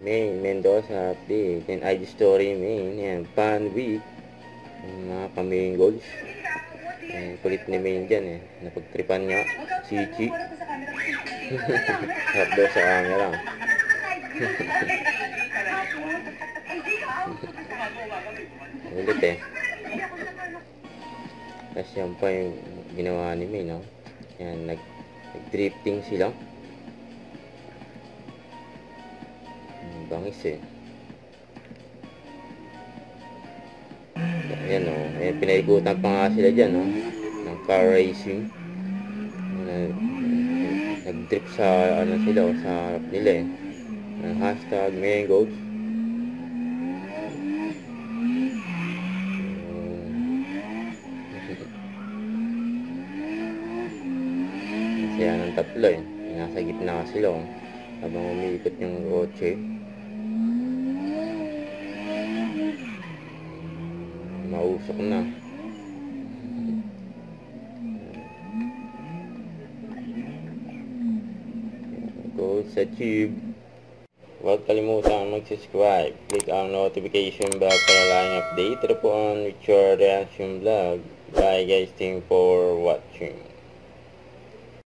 Main Mendoza update and IG story main. Yan, fun week. Yung mga ka-main goals. Kulit ni main dyan eh. Napagtripan niya. Chichi. Harap daw sa camera. Ulit eh. Tapos yan pa yung ginawa ni May, no? Yan, nag-drifting sila. Bangis eh. Yan, no? Eh, pinaikutan pa nga sila dyan, no? Ng car racing. Nag-drift sa, ano sila, sa harap nila eh. Ang hashtag Mangoes. Masaya ng tatlo eh. Nasa gitna sila oh. Habang umiikot yung kotse. Mausok na. Goals achieved. Huwag kalimutan mag-subscribe. Click ang notification bell para laging update po on with your reaction vlog. Bye guys, thank you for watching.